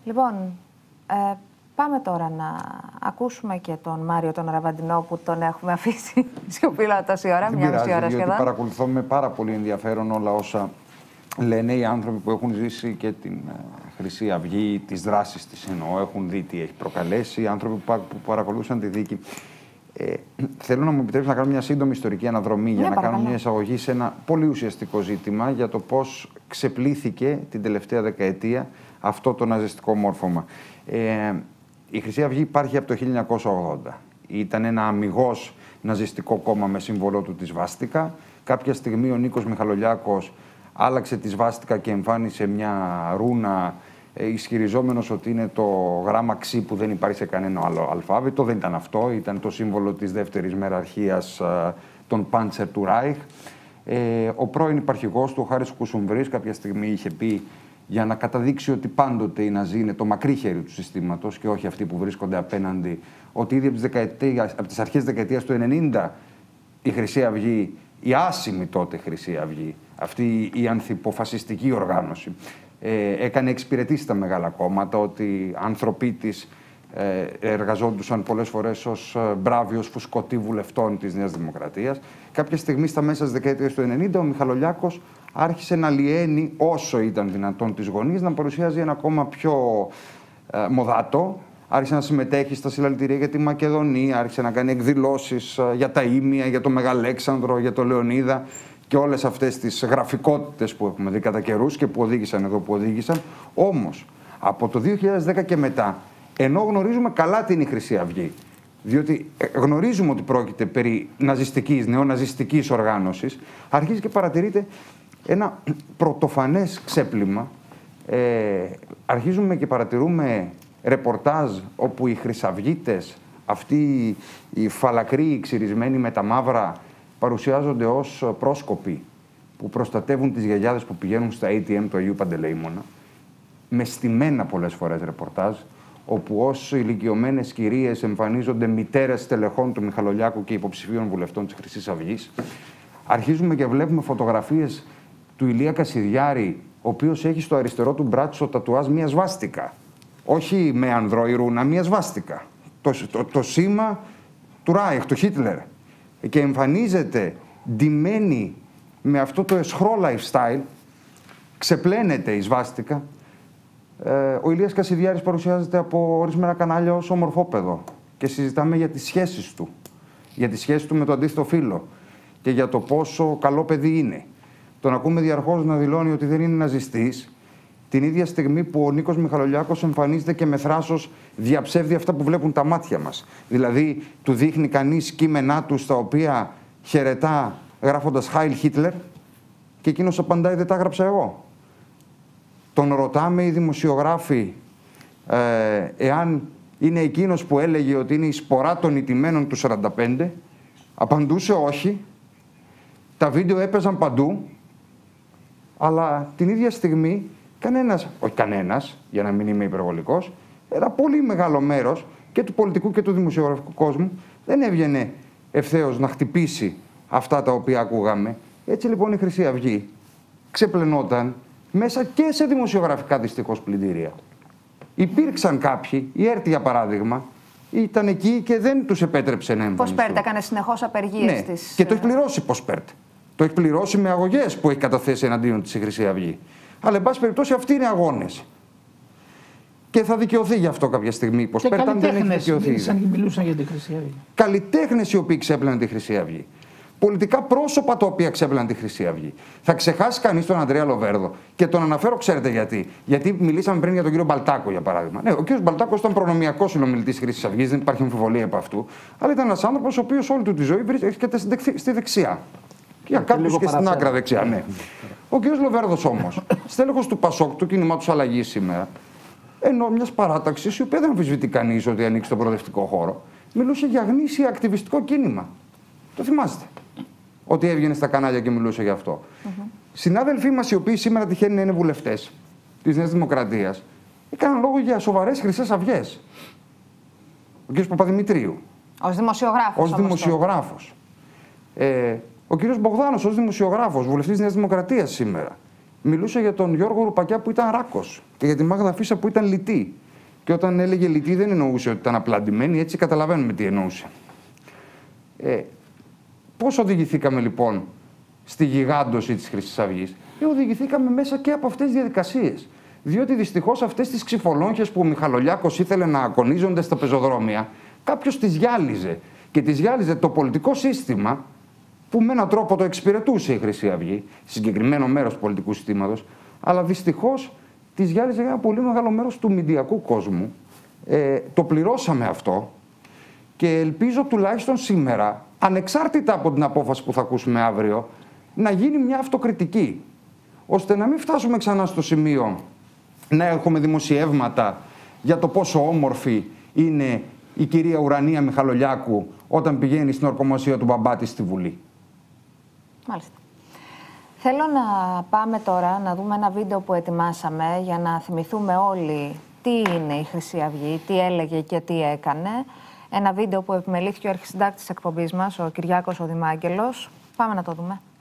Λοιπόν, πάμε τώρα να ακούσουμε και τον Μάριο τον Ραβαντινό που τον έχουμε αφήσει σιωπηλό τόση ώρα, μια μισή ώρα σχεδόν. Παρακολουθώ με πάρα πολύ ενδιαφέρον όλα όσα λένε οι άνθρωποι που έχουν ζήσει και την Χρυσή Αυγή, τις δράσεις της εννοώ, έχουν δει τι έχει προκαλέσει, οι άνθρωποι που παρακολούθησαν τη δίκη. Θέλω να μου επιτρέψει να κάνω μια σύντομη ιστορική αναδρομή για να κάνω μια εισαγωγή σε ένα πολύ ουσιαστικό ζήτημα για το πώς ξεπλήθηκε την τελευταία δεκαετία αυτό το ναζιστικό μόρφωμα. Η Χρυσή Αυγή υπάρχει από το 1980. Ήταν ένα αμιγώς ναζιστικό κόμμα με σύμβολό του τη σβάστικα. Κάποια στιγμή ο Νίκος Μιχαλολιάκος άλλαξε τη σβάστικα και εμφάνισε μια ρούνα ισχυριζόμενος ότι είναι το γράμμα Ξ που δεν υπάρχει σε κανένα άλλο αλφάβητο. Δεν ήταν αυτό, ήταν το σύμβολο της δεύτερης μεραρχίας των Πάντσερ του Ράιχ. Ο πρώην υπαρχηγός του, ο Χάρης Κουσουμβρής, κάποια στιγμή είχε πει, για να καταδείξει ότι πάντοτε οι Ναζί είναι το μακρύ χέρι του συστήματος και όχι αυτοί που βρίσκονται απέναντι, ότι ήδη από τις αρχές της δεκαετίας του 1990 η Χρυσή Αυγή, η άσημη τότε Χρυσή Αυγή, αυτή η ανθυποφασιστική οργάνωση, έκανε εξυπηρετήσει τα μεγάλα κόμματα, ότι άνθρωποι της εργαζόντουσαν πολλές φορές ως μπράβοι, ως φουσκωτοί βουλευτών της Νέας Δημοκρατίας. Κάποια στιγμή στα μέσα της δεκαετίας του 1990 ο Μιχαλολιάκος άρχισε να λιένει όσο ήταν δυνατόν τις γωνίες, να παρουσιάζει ένα κόμμα πιο μοδάτο. Άρχισε να συμμετέχει στα συλλαλητήρια για τη Μακεδονία, άρχισε να κάνει εκδηλώσεις για τα Ήμια, για το Μεγαλέξανδρο, για το Λεωνίδα και όλες αυτές τις γραφικότητες που έχουμε δει κατά καιρούς και που οδήγησαν εδώ που οδήγησαν. Όμως, από το 2010 και μετά, ενώ γνωρίζουμε καλά τι είναι η Χρυσή Αυγή, διότι γνωρίζουμε ότι πρόκειται περί ναζιστικής, νεοναζιστικής οργάνωσης, αρχίζει και παρατηρείται ένα πρωτοφανές ξέπλυμα. Αρχίζουμε και παρατηρούμε ρεπορτάζ όπου οι χρυσαυγίτες, αυτοί οι φαλακροί ξυρισμένοι με τα μαύρα, παρουσιάζονται ως πρόσκοποι που προστατεύουν τις γιαγιάδες που πηγαίνουν στα ATM του Αγίου Παντελεήμωνα, με στημένα πολλές φορές ρεπορτάζ, όπου ως ηλικιωμένες κυρίες εμφανίζονται μητέρες στελεχών του Μιχαλολιάκου και υποψηφίων βουλευτών της Χρυσής Αυγής. Αρχίζουμε και βλέπουμε φωτογραφίες του Ηλία Κασιδιάρη, ο οποίος έχει στο αριστερό του μπράτσο τατουάζ μια σβάστικα. Όχι με ανδρό ή ρούνα, μια σβάστικα. Το σήμα του Ράιχ, του Χίτλερ. Και εμφανίζεται ντυμένη με αυτό το εσχρό lifestyle, ξεπλένεται η σβάστικα. Ο Ηλίας Κασιδιάρης παρουσιάζεται από ορισμένα κανάλια ως ομορφόπεδο και συζητάμε για τις σχέσεις του. Για τις σχέσεις του με το αντίθετο φύλο και για το πόσο καλό παιδί είναι. Τον ακούμε διαρκώς να δηλώνει ότι δεν είναι ναζιστής, την ίδια στιγμή που ο Νίκος Μιχαλολιάκος εμφανίζεται και με θράσος διαψεύδει αυτά που βλέπουν τα μάτια μας. Δηλαδή, του δείχνει κανείς κείμενά του στα οποία χαιρετά γράφοντας Heil Hitler και εκείνος απαντάει δεν τα έγραψα εγώ. Τον ρωτάμε οι δημοσιογράφοι εάν είναι εκείνος που έλεγε ότι είναι η σπορά των ηττημένων του 45. Απαντούσε όχι. Τα βίντεο έπαιζαν παντού. Αλλά την ίδια στιγμή κανένας, όχι κανένας, για να μην είμαι υπερβολικός, ένα πολύ μεγάλο μέρος και του πολιτικού και του δημοσιογραφικού κόσμου δεν έβγαινε ευθέως να χτυπήσει αυτά τα οποία ακούγαμε. Έτσι λοιπόν η Χρυσή Αυγή ξεπλενόταν μέσα και σε δημοσιογραφικά δυστυχώς πλυντήρια. Υπήρξαν κάποιοι, η ΕΡΤ για παράδειγμα, ήταν εκεί και δεν τους επέτρεψε να εμφανιστούν. Ποσπέρτ έκανε συνεχώς απεργίες της. Και το έχει πληρώσει Ποσπέρτ. Το έχει πληρώσει με αγωγές που έχει καταθέσει εναντίον της η Χρυσή Αυγή. Αλλά, εν πάση περιπτώσει, αυτοί είναι αγώνες. Και θα δικαιωθεί γι' αυτό κάποια στιγμή η Ποσπέρτ, αν δεν έχει δικαιωθεί. Μιλούσαν για τη Χρυσή Αυγή. Καλλιτέχνες οι οποίοι ξέπλαιναν τη Χρυσή Αυγή. Πολιτικά πρόσωπα τα οποία ξέπλαιναν τη Χρυσή Αυγή. Θα ξεχάσει κανείς τον Ανδρέα Λοβέρδο. Και τον αναφέρω, ξέρετε γιατί. Γιατί μιλήσαμε πριν για τον κύριο Μπαλτάκο, για παράδειγμα. Ναι, ο κύριος Μπαλτάκος ήταν προνομιακός συνομιλητής της Χρυσής Αυγής, δεν υπάρχει αμφιβολία από αυτού. Αλλά ήταν ένας άνθρωπος ο οποίος όλη του τη ζωή βρίσκεται στη δεξιά. Για κάποιους και στην άκρα δεξιά, ναι. Ο κ. Λοβέρδος όμως, στέλεχος του ΠΑΣΟΚ, του κινήματος αλλαγής σήμερα, ενώ μιας παράταξης, η οποία δεν αμφισβητεί κανείς ότι ανοίξει τον προοδευτικό χώρο, μιλούσε για γνήσια ακτιβιστικό κίνημα. Το θυμάστε. Ότι έβγαινε στα κανάλια και μιλούσε γι' αυτό. Συνάδελφοί μας, οι οποίοι σήμερα τυχαίνουν να είναι βουλευτές της Νέας Δημοκρατίας, έκαναν λόγο για σοβαρές χρυσές αυγές. Ο κ. Παπαδημητρίου. Ως δημοσιογράφος. Ως δημοσιογράφος. Ο κύριος Μπογδάνος ως δημοσιογράφος, βουλευτής της Νέας Δημοκρατίας σήμερα. Μιλούσε για τον Γιώργο Ρουπακιά που ήταν ράκος και για τη Μάγδα Φίσα που ήταν λυτή. Και όταν έλεγε λυτή δεν εννοούσε ότι ήταν απλά ντυμένη, έτσι καταλαβαίνουμε τι εννοούσε. Πώς οδηγηθήκαμε λοιπόν στη γιγάντωση της Χρυσής Αυγής? Οδηγηθήκαμε μέσα και από αυτές τις διαδικασίες. Διότι δυστυχώς αυτές τις ξυφολόγχες που ο Μιχαλολιάκος ήθελε να αγωνίζονται στα πεζοδρόμια, κάποιος τις γυάλιζε. Και τις γυάλιζε το πολιτικό σύστημα, που με έναν τρόπο το εξυπηρετούσε η Χρυσή Αυγή, συγκεκριμένο μέρος του πολιτικού συστήματος, αλλά δυστυχώς τις γυάλιζε ένα πολύ μεγάλο μέρος του μηντιακού κόσμου. Το πληρώσαμε αυτό και ελπίζω τουλάχιστον σήμερα, ανεξάρτητα από την απόφαση που θα ακούσουμε αύριο, να γίνει μια αυτοκριτική, ώστε να μην φτάσουμε ξανά στο σημείο να έχουμε δημοσιεύματα για το πόσο όμορφη είναι η κυρία Ουρανία Μιχαλολιάκου όταν πηγαίνει στην ορκομοσία του μπαμπά της στη Βουλή. Μάλιστα. Θέλω να πάμε τώρα να δούμε ένα βίντεο που ετοιμάσαμε για να θυμηθούμε όλοι τι είναι η Χρυσή Αυγή, τι έλεγε και τι έκανε. Ένα βίντεο που επιμελήθηκε ο αρχισυντάκτης της εκπομπής μας, ο Κυριάκος ο Δημάγγελος. Πάμε να το δούμε.